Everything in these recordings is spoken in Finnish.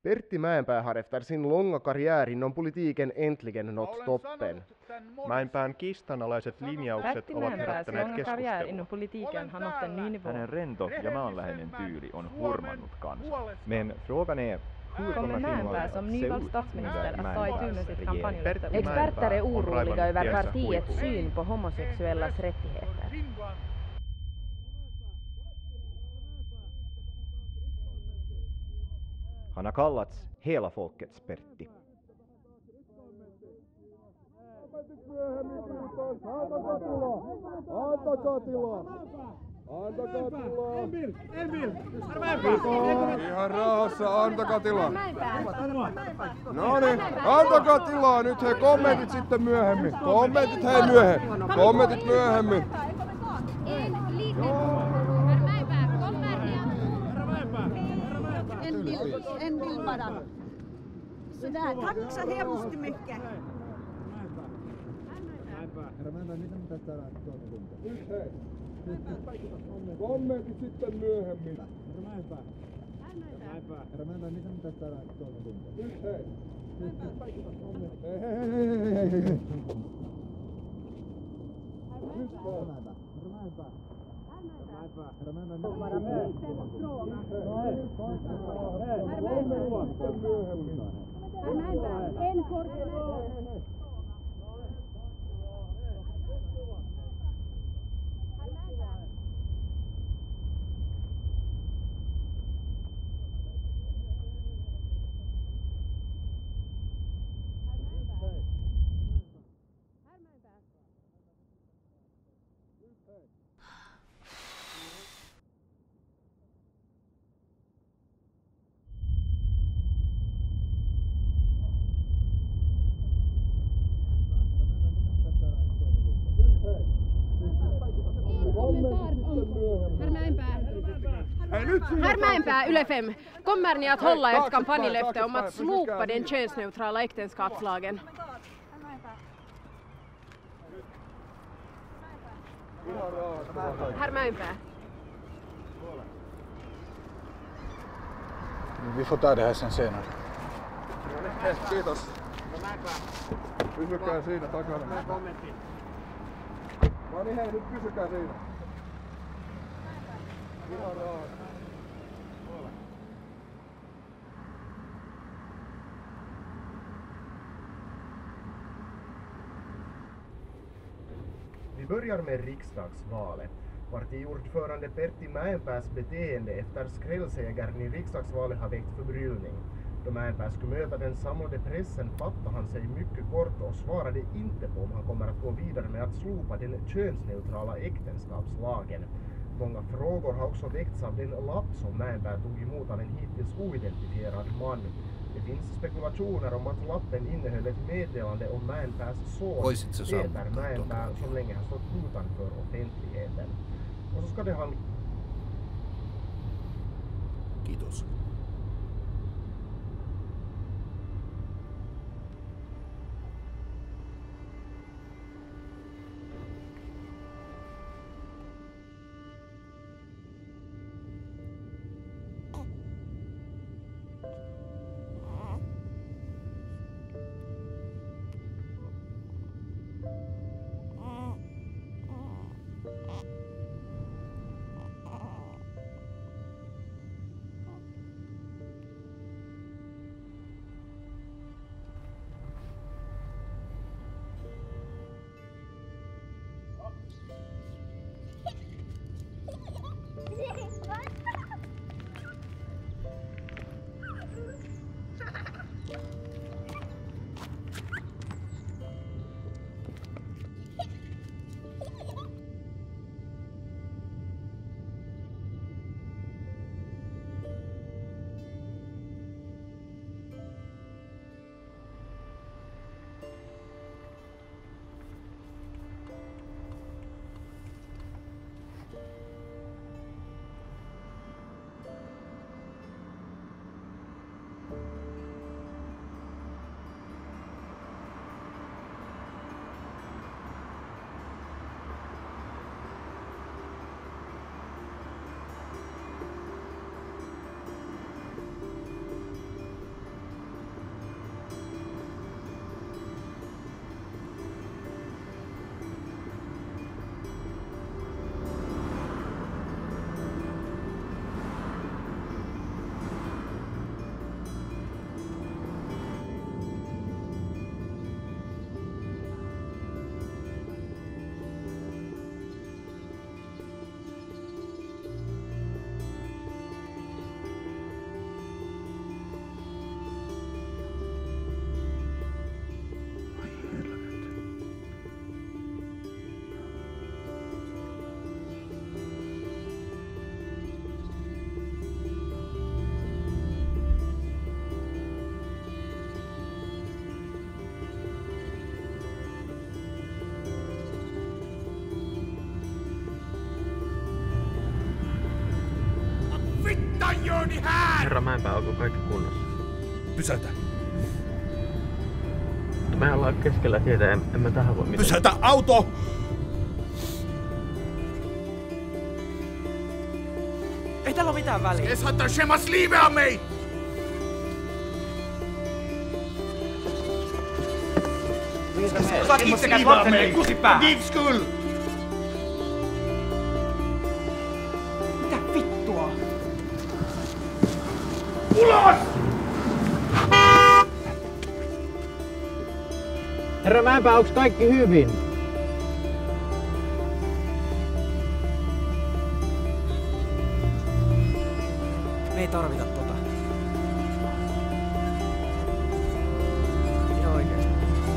Pertti Mäenpää har efter sin långa karriär inom politiken äntligen nått toppen. Mäenpään kiistanalaiset linjaukset ovat herättäneet keskustelua. Hänen rento ja maanläheinen tyyli on hurmannut kansaa. Men frågan är, hur Kommer Mäenpää som nyvald statsminister att ta itu med sitt kampanjlöfte? Experter är oroliga över partiets syn på homosexuellas rättigheter. Han har kallats hela folkets Pertti. Ihan rauhassa, antakaa tilaa. No niin, antakaa tilaa nyt, hei kommentit sitten myöhemmin. Kommentit myöhemmin. En vill bara. Sådär, tack så hemskt mycket. Kommentit sitten myöhemmin. Herr Mäenpää, Yle FM. Kommer ni att hålla ett kampanjlöfte om att slopa den könsneutrala äktenskapslagen? Herr Mäenpää. Vi får ta det här sen senare. Kiitos. Pysykää siinä takana. No niin hei, nyt pysykää siinä. Ihan rauhassa. Vi börjar med riksdagsvalet. Partiordförande Pertti Mäenpääs beteende efter skrällsegern i riksdagsvalet har väckt förbryllning. Då Mäenpää skulle möta den samlade pressen fattade han sig mycket kort och svarade inte på om han kommer att gå vidare med att slopa den könsneutrala äktenskapslagen. Många frågor har också väckts av den lapp som Mäenpää tog emot av en hittills oidentifierad man. Det finns spekulationer om att lappen innehöll ett meddelande om Mäenpääs son Peter Mäenpää som länge har stått utanför offentligheten. Och så ska det handla... Kiitos. Herra Mäenpää, onko kaikki kunnossa? Pysäytä! Mutta me ollaan keskellä tietä, en mä tähän voi mitään. Pysäytä auto! Ei tällä ole mitään väliä. Es hat der Schemas Liebe an mig! Saat itsekäs lapselle kusipää! Din skull! Mitä vittua? Ulos! Herra Mäenpää, onks kaikki hyvin? Me ei tarvita tota. Ihan oikeesti.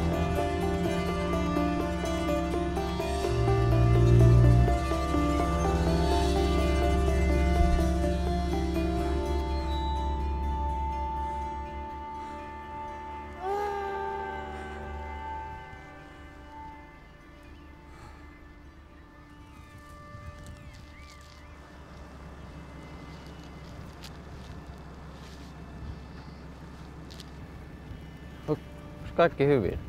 Kaikki hyvin.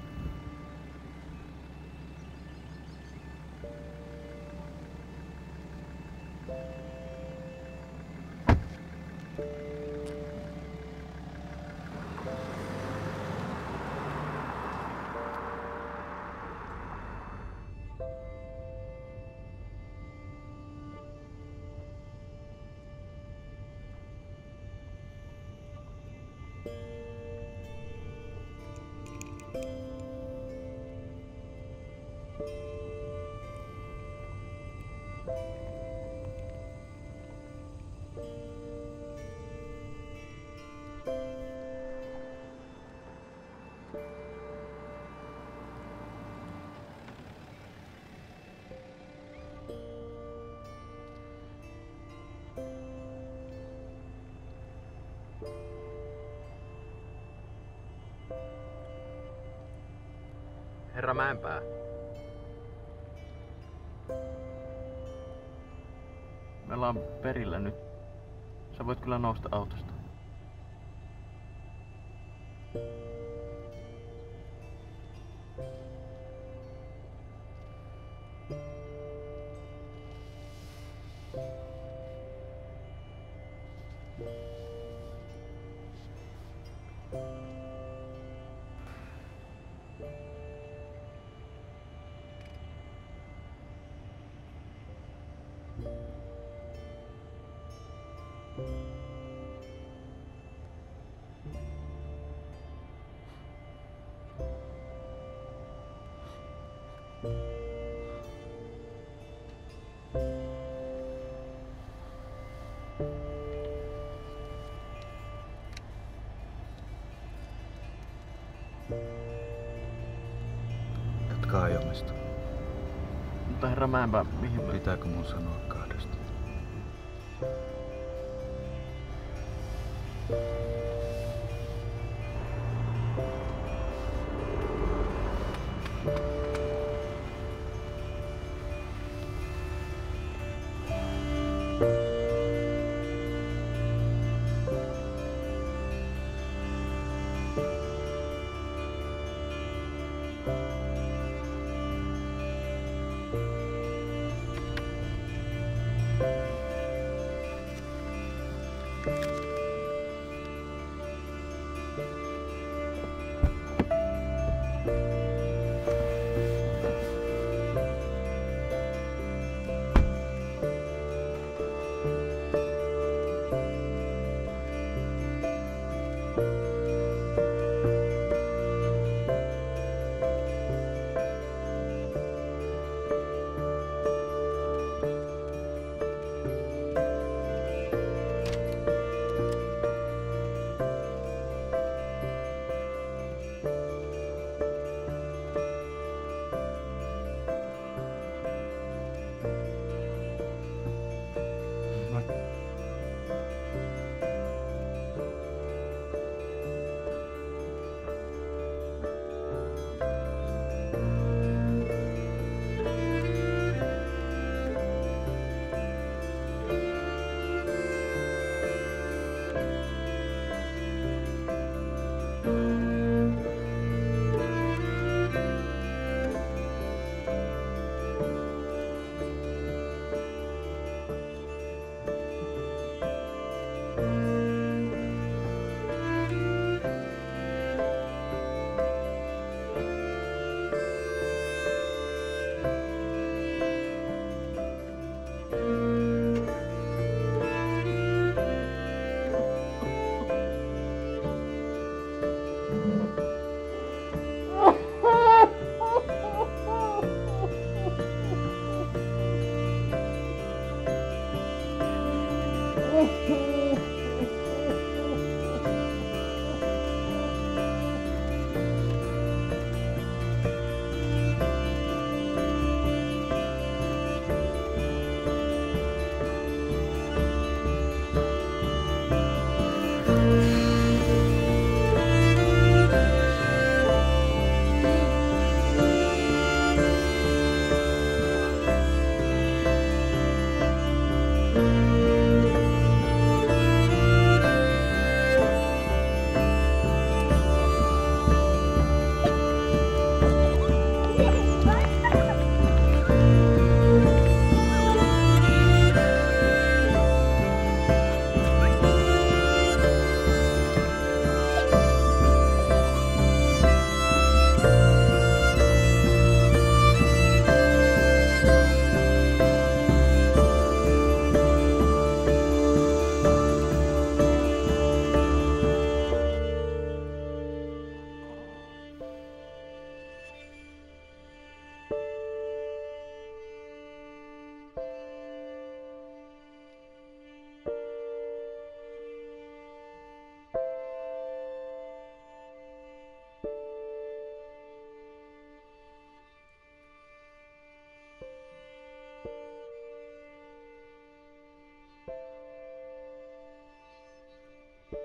Herra Mäenpää. Me ollaan perillä nyt. Sä voit kyllä nousta autosta. Jatkaa ajamista. Mutta herra Mäenpää, mihin... Pitääkö mun sanoa kahdesta?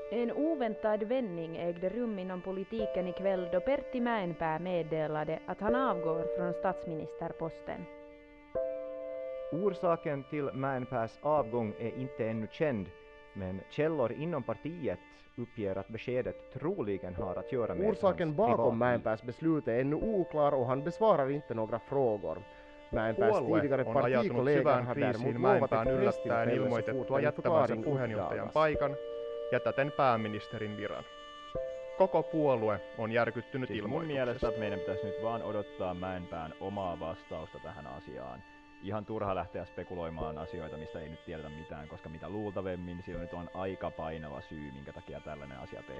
En oväntad vändning ägde rum inom politiken ikväll då Pertti Mäenpää meddelade att han avgår från statsministerposten. Orsaken till Mäenpääs avgång är inte ännu känd, men källor inom partiet uppger att beskedet troligen har att göra med orsaken bakom Mäenpääs beslut är ännu oklar och han besvarar inte några frågor. Mäenpääs tidigare partikollega har däremot lovat ett yllättäen ilmoitettua jättävänsä puheenjohtajan paikan ja täten pääministerin viran. Koko puolue on järkyttynyt siis ilmoituksesta. Mun mielestä meidän pitäisi nyt vaan odottaa Mäenpään omaa vastausta tähän asiaan. Ihan turha lähteä spekuloimaan asioita, mistä ei nyt tiedetä mitään, koska mitä luultavemmin sillä nyt on aika painava syy, minkä takia tällainen asia tehdään.